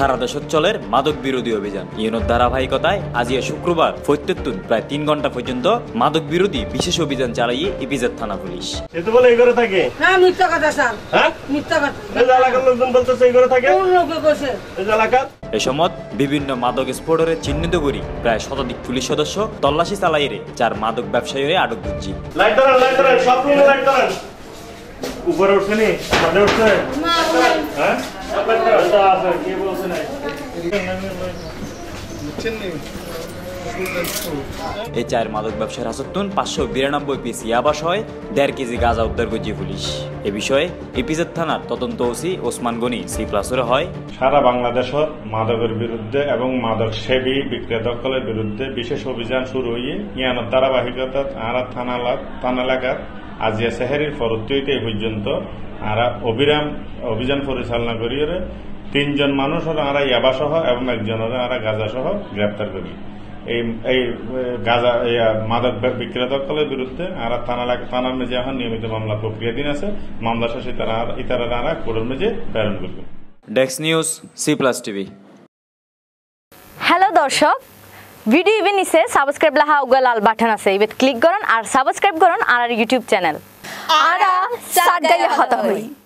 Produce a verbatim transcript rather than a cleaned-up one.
সারা দেশত চলের মাদক বিরোধী অভিযান ইউনোর ধারাবাহিকতায় আজিয়া শুক্রবার ফৈত্যতুন প্রায় তিন ঘন্টা পর্যন্ত মাদক বিরোধী বিশেষ অভিযান চালাইয়ে ইপিজেড থানা পুলিশ। এ তো বলে এই ঘরে থাকে। হ্যাঁ মিথ্যা কথা স্যার। হ্যাঁ মিথ্যা কথা। এই এলাকার লোকজন বলতেছে এই ঘরে থাকে। কোন লোকে কইছে? এই এলাকার এই সময় বিভিন্ন মাদক স্পোর্টরে চিহ্নিত করি প্রায় শতাধিক পুলিশ সদস্য তল্লাশি চালাইয়ে যার মাদক ব্যবসায়ীরে আটক করছি। লাইট ধরেন লাইট ধরেন সব রুমে লাইট ধরেন। উপরে উঠছেনি মাঝে উঠছে না হ্যাঁ এটা আছে কি বলছেন না এই চার মাদক ব্যবসায়ীর হাসতুন পাঁচশো বিরানব্বই পিস ইয়াবা হয় দেড় কেজি গাঁজা উদ্ধার করছে পুলিশ। এ বিষয়ে ইপিজেড থানার তদন্ত ওসি ওসমান গনি সি প্লাসরে হয় সারা বাংলাদেশত মাদকের বিরুদ্ধে এবং মাদক সেবী বিক্রেতাসকলের বিরুদ্ধে বিশেষ অভিযান শুরু হয়ে ইয়ানোর ধারাবাহিকতা আরা থানা থানা এলাকার আজিয়া সেহেরির ফরত্তিতে পর্যন্ত আরা অবিরাম অভিযান পরিচালনা করিয়ে তিনজন মানুষ আরা ইয়াবা সহ এবং একজনের আরা গাঁজা সহ গ্রেপ্তার করি। এই এই গাঁজা মাদক বিক্রেতাসকলের বিরুদ্ধে আর থানা থানার মেজে এখন নিয়মিত মামলা প্রক্রিয়াধীন আছে। মামলা শেষে তারা ইতারা আরা কোর্টের মেজে প্রেরণ করবে। Desk news C plus TV. Hello দর্শক, ভিডিও ইভেন নিচে সাবস্ক্রাইব লাহা উগা লাল বাটন আছে, ইবেত ক্লিক করুন আর সাবস্ক্রাইব করুন আর ইউটিউব চ্যানেল আরা সাগাইলে হতা হই।